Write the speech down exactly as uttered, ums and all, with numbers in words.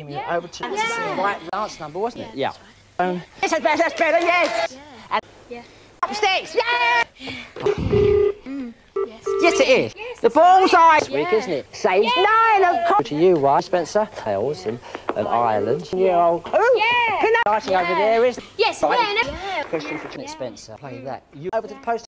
Yeah. Over to Yeah. the right dance number, wasn't it? Yeah. Yeah. Um, this is better, that's better, yes! Yeah. And Yeah. Chopsticks, yeah! Mm. Yes. Yes, it is. Yes, The bullseye. right. Week, Yeah. isn't it? Saves Yeah. nine of course. To you, why, Spencer? Wales and, and Ireland. Yeah. Old. Oh, Yeah. Exciting Yeah. over there, isn't it? Yes. Right. Yeah. Question for Janet Spencer. Play that. You over to the post.